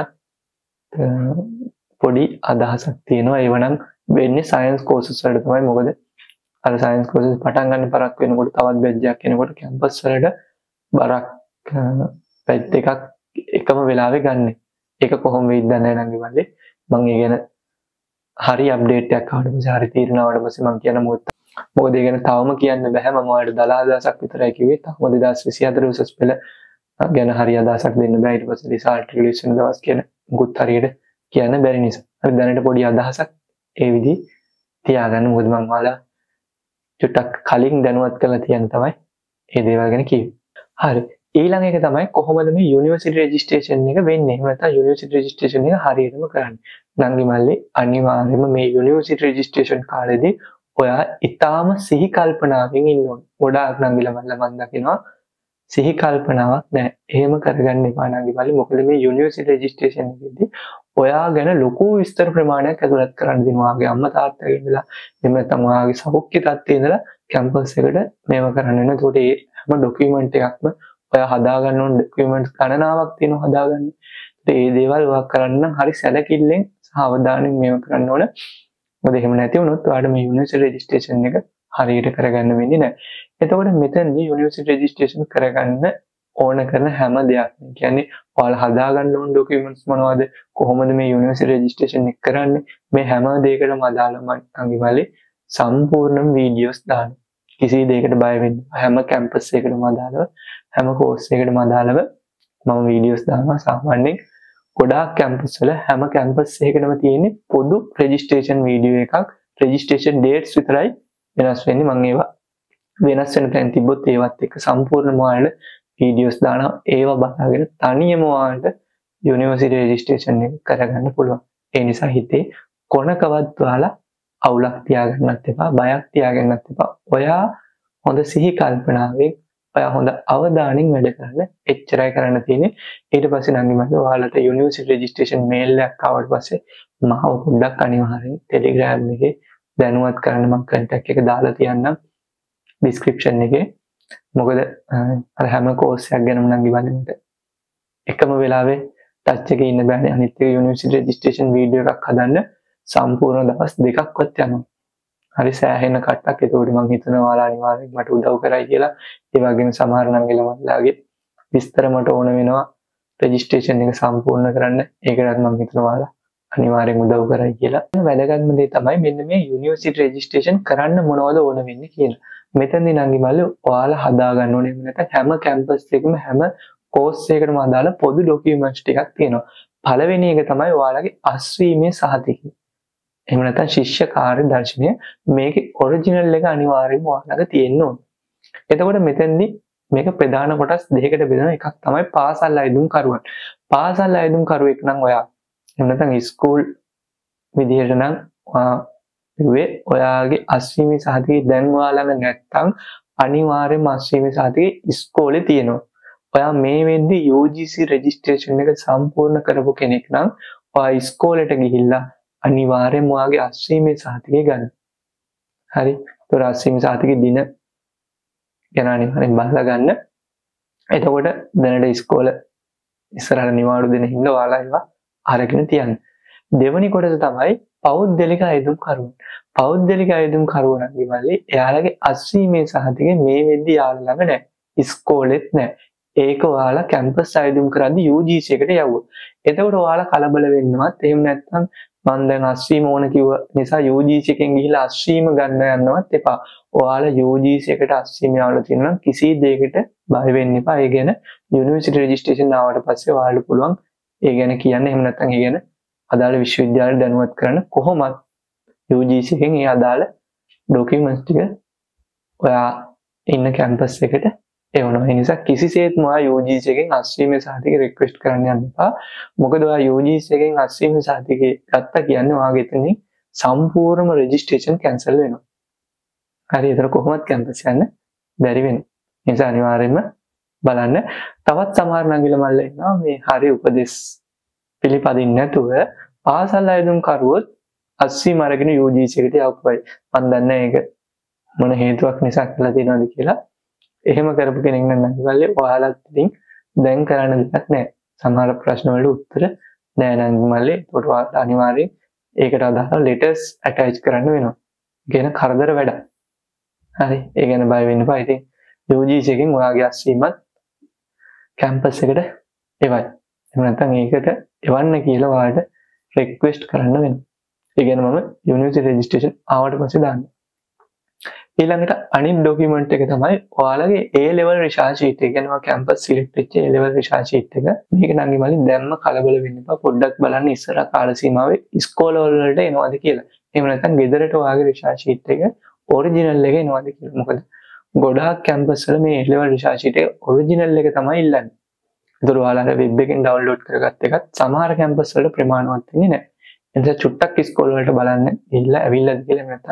පොඩි අදහසක් තියෙනවා. ඒව නම් වෙන්නේ සයන්ස් කෝසස් වලට තමයි. මොකද අර සයන්ස් කෝසස් පටන් ගන්න පරක් වෙනකොට තවත් බැච් එකක් එනකොට කැම්පස් වලට බරක් බැච් දෙකක් එකම වෙලාවෙ ගන්න. ඒක කොහොම වෙයිද දන්නේ නැහැ නංගි මල්ලි. මම ඒ ගැන හරි අප්ඩේට් එකක් ආවට පස්සේ හරි තීරණාවට පස්සේ මම කියන මොකද මොකද ඒ ගැන තවම කියන්න බෑ. මම ඔයාලට දලා අදහසක් විතරයි කිව්වේ. තාම දෙදාස් විසිහතර උසස් පෙළ ගැන හරි අදහසක් දෙන්න බෑ. ඊට පස්සේ රිසල්ට් රිලීස් වෙන දවස් කියන මුකුත් හරියට කියන්න බැරි නිසා. හරි දැනට පොඩි අදහසක් ඒ විදි තියාගන්න. මොකද මම ඔයාලා චුට්ටක් කලින් දැනුවත් කරලා තියන්න තමයි මේ දේවල් ගැන කිව්වේ. හරි. ඊළඟ එක තමයි කොහොමද මේ යුනිවර්සිටි රෙජිස්ට්‍රේෂන් එක වෙන්නේ. එහෙම නැත්නම් යුනිවර්සිටි රෙජිස්ට්‍රේෂන් එක හරියටම කරන්නේ. නංගි මල්ලි අනිවාර්යයෙන්ම මේ යුනිවර්සිටි රෙජිස්ට්‍රේෂන් කාලෙදී ඔයා ඊටාම සිහි කල්පනාවෙන් ඉන්න ඕනේ. ගොඩාක් නංගිලා මල්ලා මම දකිනවා සිහි කල්පනාවක් නැහැ. එහෙම කරගන්න එපා නංගි මල්ලි. මොකද මේ යුනිවර්සිටි රෙජිස්ට්‍රේෂන් එකේදී ඔයා ගැන ලොකු විස්තර ප්‍රමාණයක් ඇතුළත් කරන්න දෙනවා. ඔයාගේ අම්මා තාත්තාගේ ඉඳලා එහෙම නැත්නම් ඔයාගේ සෞඛ්‍ය තත්ත්වයේ ඉඳලා කැම්පස් එකට මේව කරන්න වෙනවා. ඒකට ඒ හැම ડોකියුමන්ට් එකක්ම ඔයා හදාගන්න ඕන ડોකියුමන්ට්ස් ගණනාවක් තියෙනවා හදාගන්න. ඒ දේවල් ඔයා කරන්න හරි සැලකිල්ලෙන් සහ අවධානයෙන් මේව කරන්න ඕන. මොකද එහෙම නැති වුණොත් ඔයාලට මේ යුනිවර්සිටි රෙජිස්ට්‍රේෂන් එක හරියට කරගන්න වෙන්නේ නැහැ. එතකොට මෙතනදී යුනිවර්සිටි රෙජිස්ට්‍රේෂන් කරගන්න ඕන කරන හැම දෙයක්ම කියන්නේ ඔයාලා හදාගන්න ඕන ડોකියුමන්ට්ස් මොනවද, කොහොමද මේ යුනිවර්සිටි රෙජිස්ට්‍රේෂන් එක කරන්නේ, මේ හැම දෙයකටම අදාළව අංගිමලි සම්පූර්ණ වීඩියෝස් දාන්න. කිසි දෙයකට බය වෙන්න. හැම කැම්පස් එකකටම අදාළව හැම කෝස් එකකටම අදාළව මම වීඩියෝස් දානවා. සාමාන්‍යයෙන් ගොඩාක් කැම්පස් වල හැම කැම්පස් එකකටම තියෙන්නේ පොදු රෙජිස්ට්‍රේෂන් වීඩියෝ එකක්. රෙජිස්ට්‍රේෂන් ඩේට්ස් විතරයි වෙනස් වෙන්නේ. මම ඒවා වෙනස් වෙන තැන් තිබ්බොත් ඒවත් එක්ක සම්පූර්ණම ඔයාලට වීඩියෝස් දානවා. ඒවා බලාගෙන තනියම ඔයාලට යුනිවර්සිටි රෙජිස්ට්‍රේෂන් එක කරගන්න පුළුවන්. ඒ නිසා හිතේ කොනකවත් ඔයාලා අවුලක් තියාගන්නත් එපා, බයක් තියාගන්නත් එපා. ඔයා හොඳ සිහි කල්පනාවෙන් ඔයා හොඳ අවධානයෙන් වැඩ කරන්න එච්චරයි කරන්න තියෙන්නේ. ඊට පස්සේ නම් මම ඔයාලට යුනිවර්සිටි රෙජිස්ට්‍රේෂන් මේල් එකක් ආවට පස්සේ මාව පොඩ්ඩක් අනිවාර්යෙන් ටෙලිග්‍රෑම් එකේ දැනුවත් කරන්න. මම කන්ටැක්ට් එක දාලා තියන්නම් ඩිස්ක්‍රිප්ෂන් එකේ. මොකද අර හැම කෝස් එකක් ගැනම නම් ඉවන්නට එකම වෙලාවේ ටච් එකේ ඉන්න බෑනේ. අනිත් එක යුනිවර්සිටි රෙජිස්ට්‍රේෂන් වීඩියෝ එකක් හදන්න සම්පූර්ණ දවස් දෙකක්වත් යනවා. හරි සෑහෙන කට්ටක්. ඒකෝට මම හිතනවා ඔයාලා අනිවාර්යෙන් මට උදව් කරයි කියලා. ඒ වගේම සමහර නම් ළමයිලාගේ විස්තර මට ඕන වෙනවා රෙජිස්ට්‍රේෂන් එක සම්පූර්ණ කරන්න. ඒකටත් මම හිතනවා ඔයාලා අනිවාර්යෙන් උදව් කරයි කියලා. වැදගත්ම දේ තමයි මෙන්න මේ යුනිවර්සිටි රෙජිස්ට්‍රේෂන් කරන්න මොනවද ඕන වෙන්නේ කියලා. මෙතනදී නංගි මල්ලි ඔයාලා හදා ගන්න ඕනේ. නැත්නම් හැම කැම්පස් එකකම හැම කෝස් එකකටම අදාළ පොදු ડોකියුමන්ට්ස් ටිකක් තියෙනවා. පළවෙනි එක තමයි ඔයාලගේ අස්වීමේ සහතිකය. එහෙම නැත්නම් ශිෂ්‍ය කාර්ය දර්ශනය. මේකේ ඔරිජිනල් එක අනිවාර්යයෙන්ම ඔයාලගේ තියෙන්න ඕනේ. එතකොට මෙතෙන්දී මේක ප්‍රධාන කොටස් දෙකකට බෙදෙනවා. එකක් තමයි පාසල් අයදුම් කරුවන්. පාසල් අයදුම් කරුවෙක් නම් ඔයා එහෙම නැත්නම් ස්කූල් විදිහට නම් වේ ඔයාගේ අස්වීමේ සහතිකය දැන් ඔයාලඟ නැත්නම් අනිවාර්යයෙන්ම අස්වීමේ සහතිකය ඉස්කෝලේ තියෙනවා. ඔයා මේ වෙද්දී යූ ජී සී රෙජිස්ට්‍රේෂන් එක සම්පූර්ණ කරපු කෙනෙක් නම් ඔයා ඉස්කෝලේට ගිහිල්ලා අනිවාර්යයෙන්ම ඔයාගේ අස්වීමේ සහතිකය ගන්න. හරි. ඒතර අස්වීමේ සහතිකය දින ගැන අනිවාර්යෙන් බලලා ගන්න. එතකොට දැනට ඉස්කෝලේ ඉස්සරහට නිවාඩු දෙන හින්දා ඔයාලා ඒවා අරගෙන තියන්න. දෙවෙනි කොටස තමයි පෞද්ගලික අයදුම් කරුවන්. පෞද්ගලික අයදුම් කරුවන් අන්තිමල්ලි එයාලගේ අස්වීමේ සහතිකය මේ වෙද්දී යාළුවා ළඟ නැහැ. ඉස්කෝලෙත් නැහැ. ඒක ඔයාලා කැම්පස් අයදුම් කරද්දී යූ ජී සී එකට යවුවා. එතකොට ඔයාලා කලබල වෙන්නවත් එහෙම නැත්නම් මම දැන් අස්වීම ඕන කිව්ව නිසා යූ ජී සී එකෙන් ගිහිල්ලා අස්වීම ගන්න යන්නවත් එපා. ඔයාලා යූ ජී සී එකට අස්වීම යවලා තියෙනවා නම් කිසි දෙයකට බය වෙන්න එපා. ඒ ගැන යුනිවර්සිටි රෙජිස්ට්‍රේෂන් ආවට පස්සේ ඔයාලට පුළුවන් ඒ ගැන කියන්න. එහෙම නැත්නම් ඒ ගැන අදාළ විශ්වවිද්‍යාලයට දැනුවත් කරන්න. කොහොමද යූ ජී සී එකෙන් ඒ අදාළ ડોකියුමන්ට්ස් ටික ඔයා ඉන්න කැම්පස් එකට එවනවා. ඒ නිසා කිසිසේත්ම ඔයා යූ ජී සී එකෙන් අස්වීමේ සහතිකය රික්වෙස්ට් කරන්න යන්න එපා. මොකද ඔයා යූ ජී සී එකෙන් අස්වීමේ සහතිකය ගත්තා කියන්නේ ඔයාගේ එතනින් සම්පූර්ණම රෙජිස්ට්‍රේෂන් කැන්සල් වෙනවා. හරි ඒතර කොහොමද කැම්පස් යන්න බැරි වෙන්නේ. ඒ නිසා අනිවාර්යයෙන්ම බලන්න. තවත් සමහර නංගිල මල්ල ඉන්නවා මේ හරි උපදෙස් පිළිපදින්න නැතුව පාසල් අයදුම් කරුවොත් අස්සීම අරගෙන යූ ජී සී එකට යවපුවයි. මම දන්නේ ඒක මොන හේතුවක් නිසා කියලා තියෙනවද කියලා. එහෙම කරපු කෙනෙක් නම් නංගිවල්ලේ ඔයාලත් ඉතින් දැන් කරන්න දෙයක් නැහැ. සමහර ප්‍රශ්න වලට උත්තර නෑ නංගිමල්ලේ. ඒකට ඔයාලට අනිවාර්යයෙන් ඒකට අදාළ ලෙටර්ස් ඇටච් කරන්න වෙනවා. කියන කරදර වැඩක්. හරි ඒ ගැන බය වෙන්න එපා. ඉතින් යූ ජී සී එකෙන් ඔයාගේ අස්සීමත් කැම්පස් එකට එවයි. එහෙම නැත්නම් ඒකට එවන්න කියලා ඔයාලට රික්වෙස්ට් කරන්න වෙනවා. ඒ කියන්නේ මම යුනිවර්සිටි රෙජිස්ට්‍රේෂන් ආවට පස්සේ දාන්න. ඊළඟට අනිත් ડોකියුමන්ට් එක තමයි ඔයාලගේ A level රිසර්ච් ෂීට් එක. කියන්නේ ඔයා කැම්පස් සිලෙක්ට් වෙච්ච A level රිසර්ච් ෂීට් එක. මේක නම් ඉමලින් දැම්ම කලබල වෙන්න එපා. පොඩ්ඩක් බලන්න ඉස්සර කාල සීමාවේ ඉස්කෝලවල වලට එනවද කියලා. එහෙම නැත්නම් ගෙදරට ඔයාගේ රිසර්ච් ෂීට් එක ඔරිජිනල් එක එනවද කියලා. මොකද ගොඩාක් කැම්පස් වල මේ A level රිසර්ච් ෂීට් එක ඔරිජිනල් එක තමයි ඉල්ලන්නේ. ඒතර ඔයාලා වෙබ් එකෙන් ඩවුන්ලෝඩ් කරගත්ත එකත් සමහර කැම්පස් වල ප්‍රමාණවත් වෙන්නේ නැහැ. ඒ නිසා චුට්ටක් ඉස්කෝල වලට බලන්න ඉල්ල ඇවිල්ලාද කියලා. නැත්නම්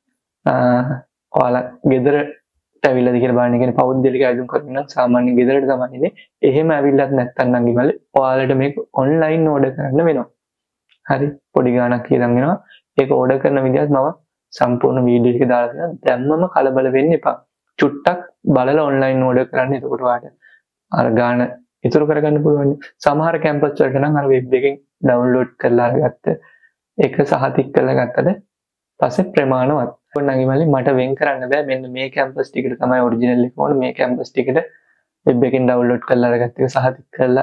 ඔයාලා ගෙදරට ඇවිල්ලාද කියලා බලන්න. කියන්නේ පෞද්ගලික අයදුම් කරන නම් සාමාන්‍ය ගෙදරට තමයි ඉන්නේ. එහෙම ඇවිල්ලත් නැත්නම් නම් ඉමල ඔයාලට මේක ඔන්ලයින් ඕඩර් කරන්න වෙනවා. හරි පොඩි ගාණක් කියලා වෙනවා. ඒක ඕඩර් කරන විදිහත් මම සම්පූර්ණ වීඩියෝ එක දාලා තියෙනවා. දැම්මම කලබල වෙන්න එපා. චුට්ටක් බලලා ඔන්ලයින් ඕඩර් කරන්න. එතකොට ඔයාලට අර ගාණ ඉතුරු කරගන්න පුළුවන්. සමහර කැම්පස් වලට නම් අර වෙබ් එකෙන් ඩවුන්ලෝඩ් කරලා අරගත්ත ඒක සහතික කරලා ගත්තට පස්සේ ප්‍රමාණවත්. ඔන්නගේ මල්ලි මට වෙන් කරන්න බෑ මෙන්න මේ කැම්පස් ටිකට තමයි ඔරිජිනල් එක ඕන. මේ කැම්පස් ටිකට වෙබ් එකෙන් ඩවුන්ලෝඩ් කරලා අරගත්ත එක සහතික කරලා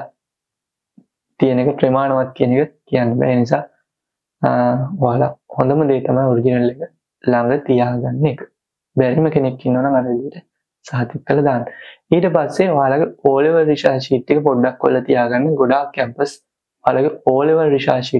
තියෙන එක ප්‍රමාණවත් කියන එක කියන්න බෑ. ඒ නිසා ඔයාලා හොඳම දේ තමයි ඔරිජිනල් එක ළඟ තියාගන්න එක. බැරිම කෙනෙක් ඉන්නවනම් අර විදිහට සහතික කරලා දාන්න. ඊට පස්සේ ඔයාලගේ O level රිසර්ච් ෂීට් එක පොඩ්ඩක් ඔයාලා තියාගන්න. ගොඩාක් කැම්පස් ඔයාලගේ O level රිසර්ච් ෂීට්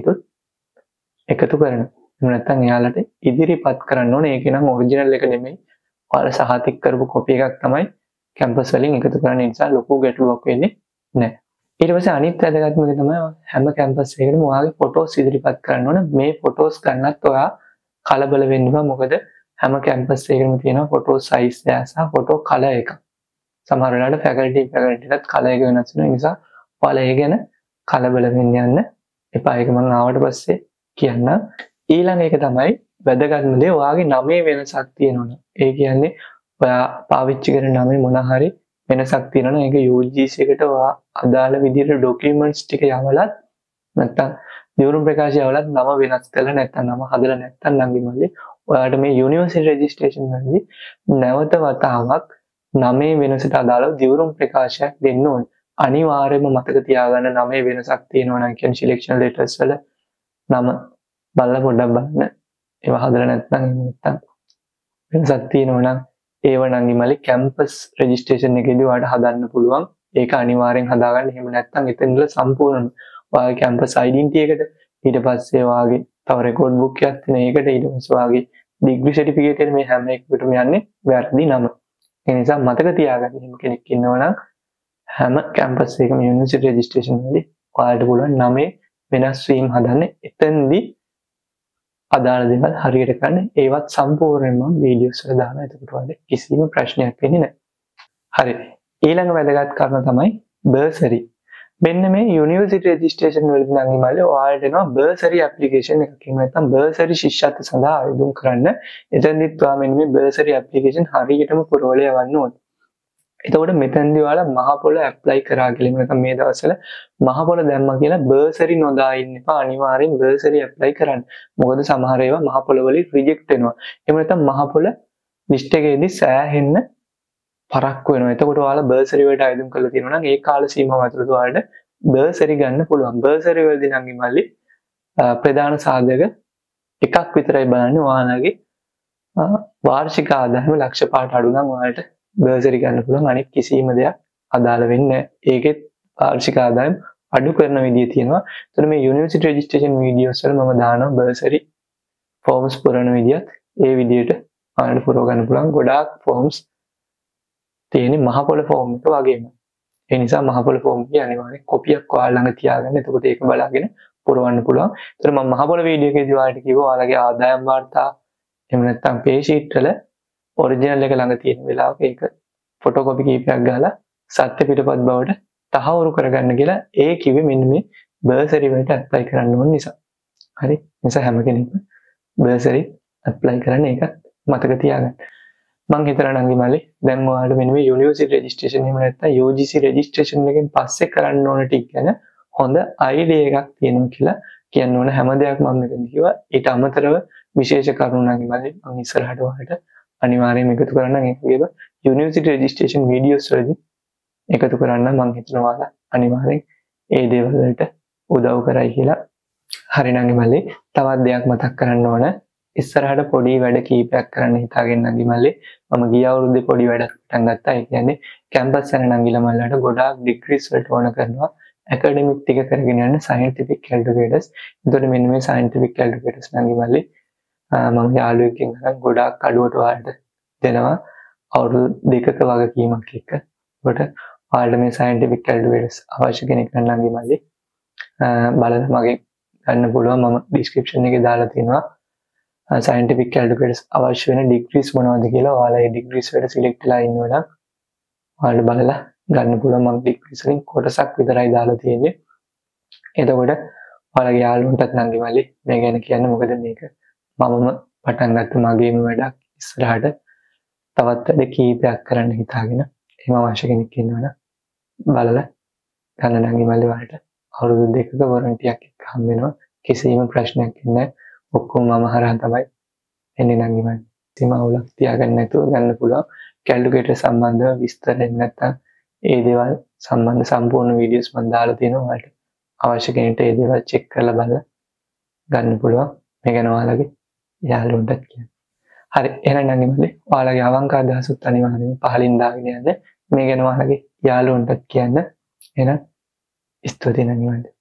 එකතු කරනවා. එහෙම නැත්නම් එයාලට ඉදිරිපත් කරන්න ඕනේ. ඒක නම් ඔරිජිනල් එක නෙමෙයි. ඔයාලා සහතික කරපු කොපි එකක් තමයි කැම්පස් වලින් එකතු කරන්න. ඒ නිසා ලොකු ගැටලුවක් වෙන්නේ නැහැ. ඊට පස්සේ අනිත් වැදගත්ම එක තමයි හැම කැම්පස් එකකටම ඔයාගේ ෆොටෝස් ඉදිරිපත් කරන්න ඕනේ. මේ ෆොටෝස් ගන්නත් ඔයා කලබල වෙන්න එපා. මොකද හැම කැම්පස් එකකම තියෙනවා ෆොටෝ සයිස් එක සහ ෆොටෝ කලර් එක. සමහර වෙලාවට ෆැකල්ටි ෆැකල්ටි එකත් කලර් එක වෙනස් වෙනවා. ඒ නිසා ඔයාලා ඒ ගැන කලබල වෙන්න යන්න එපා. ඒක මම ආවට පස්සේ කියන්න. ඊළඟ එක තමයි වැදගත්ම දේ ඔයාගේ නමේ වෙනසක් තියෙනවනේ. ඒ කියන්නේ ඔයා පාවිච්චි කරන නමේ මොන හරි වෙනසක් තියෙනවනේ. ඒක යූ ජී සී එකට ඔයා අදාළ විදිහට ડોකියුමන්ට්ස් ටික යවලත් නැත්නම් දියුණු ප්‍රකාශය යවලත් නම වෙනස් කරලා නැත්නම් නම හදලා නැත්නම් ළඟින්වලදී ඔයාලට මේ යුනිවර්සිටි රෙජිස්ට්‍රේෂන් වලදී නැවත වතාවක් නමේ වෙනසට අදාළව දියුණු ප්‍රකාශයක් දෙන්න ඕනේ. අනිවාර්යයෙන්ම මතක තියාගන්න නමේ වෙනසක් තියෙනවා නම් කියන්නේ සිලෙක්ෂන් ලෙටර්ස් වල නම බලලා පොඩ්ඩක් බලන්න. ඒවා හදලා නැත්නම් නැත්නම් වෙනසක් තියෙනවා නම් ඒව නම් ඉමලි කැම්පස් රෙජිස්ට්‍රේෂන් එකේදී ඔයාලට හදන්න පුළුවන්. ඒක අනිවාර්යෙන් හදාගන්න. එහෙම නැත්නම් එතනදල සම්පූර්ණ ඔයාගේ කැම්පස් ඩෙන්ටිටි එකට ඊට පස්සේ ඔයාගේ තව රෙකෝඩ් බුක් එකක් තියෙන එකට ඊට පස්සේ ඔයාගේ ඩිග්‍රී සර්ටිෆිකේට් එක මේ හැම එකකටම යන්නේ වැරදි නම. ඒ නිසා මතක තියාගන්න. එහෙම කෙනෙක් ඉන්නවා නම් හැම කැම්පස් එකකම යුනිවර්සිටි රෙජිස්ට්‍රේෂන් වලදී ඔයාලට පුළුවන් නමේ වෙනස් වීම හදන්න. එතෙන්දී අදාළ දේවල් හරියට කරන්න. ඒවත් සම්පූර්ණයෙන්ම වීඩියෝස් වල දානවා. එතකොට ඔයාලට කිසිම ප්‍රශ්නයක් වෙන්නේ නැහැ. හරි. ඊළඟ වැදගත් කාරණා තමයි බර්සරි. මෙන්න මේ යුනිවර්සිටි රෙජිස්ට්‍රේෂන් වලදී නම් ඉමල්ලේ ඔයාලට එනවා බර්සරි ඇප්ලිකේෂන් එකක්. එහෙම නැත්නම් බර්සරි ශිෂ්‍යත්ව සඳහා ආයුධම් කරන්න. එතෙන්දිත් ඔයා මෙන්න මේ බර්සරි ඇප්ලිකේෂන් හරියටම පුරවලා යවන්න ඕනේ. එතකොට මෙතෙන්දී ඔයාලා මහ පොළ ඇප්ලයි කරා කියලා නැත්නම් මේ දවස්වල මහ පොළ දැම්මා කියලා බර්සරි නොදා ඉන්න එපා. අනිවාර්යෙන් බර්සරි ඇප්ලයි කරන්න. මොකද සමහර ඒවා මහ පොළ වලින් රිජෙක්ට් වෙනවා. එහෙම නැත්නම් මහ පොළ ලිස්ට් එකේදී සෑහෙන්න පරක්කු වෙනවා. එතකොට ඔයාලා බර්සරි වලට ආයුධම් කරලා තියෙනවා නම් ඒ කාල සීමාව ඇතුළත ඔයාලට බර්සරි ගන්න පුළුවන්. බර්සරි වලදී නම් ඉමල්ලි ප්‍රධාන සාධක එකක් විතරයි බලන්නේ. ඔයාලගේ වාර්ෂික ආදායම ලක්ෂ පාට අඩු නම් ඔයාලට බර්සරි ගන්න පුළුවන්. අනිත් කිසිම දෙයක් අදාළ වෙන්නේ නැහැ. ඒකෙත් වාර්ෂික ආදායම අඩු කරන විදිය තියෙනවා. ඒතර මේ යුනිවර්සිටි රෙජිස්ට්‍රේෂන් වීඩියෝස් වල මම දානවා බර්සරි ෆෝම්ස් පුරන විදියත් ඒ විදියට ඔයාලට පුරව ගන්න පුළුවන්. ගොඩාක් ෆෝම්ස් තියෙන්නේ මහ පොළ ෆෝම් එක වගේම. ඒ නිසා මහ පොළ ෆෝම් එකේ අනිවාර්යෙන් කොපියක් ඔයාලා ළඟ තියාගන්න. එතකොට ඒක බලාගෙන පුරවන්න පුළුවන්. ඒතර මම මහපොළ වීඩියෝ එකේදී ඔයාලට කිව්වා ඔයාලගේ ආදායම් වාර්තා එහෙම නැත්නම් pay sheet වල ඔරිජිනල් එක ළඟ තියෙන වෙලාවක ඒක ෆොටෝකොපි කීපයක් ගහලා සත්‍ය පිටපත් බවට තහවුරු කරගන්න කියලා ඒ කිව්වේ මෙන්න මේ බර්සරි වලට ඇප්ලයි කරන්න ඕන නිසා. හරි. නිසා හැම කෙනෙක්ම බර්සරි ඇප්ලයි කරන්න ඒක මතක තියාගන්න. මං හිතනවා නංගි මල්ලි දැන් ඔයාලට මෙන්න මේ යුනිවර්සිටි රෙජිස්ට්‍රේෂන් එහෙම නැත්නම් යූ ජී සී රෙජිස්ට්‍රේෂන් එකෙන් පස්සේ කරන්න ඕන ටික ගැන හොඳ අයිඩියා එකක් තියෙනවා කියලා කියන්න ඕන හැම දෙයක් මම මෙතනදී කිව්වා. ඊට අමතරව විශේෂ කරුණු නංගි මල්ලි මං ඉස්සරහට ඔයාලට අනිවාර්යයෙන්ම එකතු කරන්න ඒකේව යුනිවර්සිටි රෙජිස්ට්‍රේෂන් වීඩියෝස් වලදී එකතු කරන්න මං හිතනවා ඔයාලා අනිවාර්යෙන් ඒ දේවල් වලට උදව් කරයි කියලා. හරි නංගි මල්ලි තවත් දෙයක් මතක් කරන්න ඕන. ඉස්සරහට පොඩි වැඩ කීපයක් කරන්න හිතාගෙන නංගි මල්ලි මම ගිය අවුරුද්දේ පොඩි වැඩක් පටන් ගත්තා. ඒ කියන්නේ කැම්පස් යන නංගිලා මල්ලාට ගොඩාක් ඩිග්‍රීස් වලට ඕන කරනවා ඇකඩමික් ටික කරගෙන යන සයන්ටිෆික් කැල්කියුලේටර්ස්. ඒතකොට මෙන්න මේ සයන්ටිෆික් කැල්කියුලේටර්ස් නංගි මල්ලි මම යාළුවෙක්ගෙන් අරන් ගොඩාක් අඩුවට ඔයාලට දෙනවා අවුරුදු දෙකක වගකීමක් එක්ක. ඒකට ඔයාලට මේ සයන්ටිෆික් කැල්කියුලේටර්ස් අවශ්‍ය කෙනෙක් නම් නංගි මල්ලි බලලා මගේ ගන්න පුළුවන්. මම ඩිස්ක්‍රිප්ෂන් එකේ දාලා තියෙනවා scientific calculators අවශ්‍ය වෙන degrees මොනවද කියලා. ඔයාලා ඒ degrees වලට select වෙලා ඉන්නවා නම් ඔයාලට බලලා ගන්න පුළුවන්. මම degrees වලින් කොටසක් විතරයි දාලා තියෙන්නේ. එතකොට ඔයාලගේ යාළුවන්ටත් නංගි මල්ලි මේ ගැන කියන්න. මොකද මේක මමම පටන් ගත්ත මගේම වැඩක්. ඉස්සරහට තවත් වැඩ කීපයක් කරන්න හිතාගෙන එහෙම අවශ්‍ය කෙනෙක් ඉන්නවනම් බලලා ගන්න නංගි මල්ලි. ඔයාලට අවුරුදු දෙකක වොරන්ටියක් එක්ක හම් වෙනවා. කිසිම ප්‍රශ්නයක් නැහැ. ඔක්කොම මම හරහා තමයි එන්නේ නංගි මල්ලි. ඉතින් අවුලක් තියාගන්න නැතුව ගන්න පුළුවන්. කැල්කියුලේටර් සම්බන්ධව විස්තර නැත්නම් ඒ දේවල් සම්බන්ධ සම්පූර්ණ වීඩියෝස් මම දාලා තියෙනවා. ඔයාලට අවශ්‍ය කෙනෙක්ට ඒ දේවල් චෙක් කරලා බලලා ගන්න පුළුවන්. මේ ගැන ඔයාලගේ යාළුවන්ටත් කියන්න. හරි එහෙනම් නංගි මල්ලි ඔයාලගේ අවංක අදහසුත් අනිවාර්යයෙන්ම පහලින් දාගෙන යන්න. මේ ගැන ඔයාලගේ යාළුවන්ටත් කියන්න. එහෙනම් ස්තුතියි නංගි මල්ලි.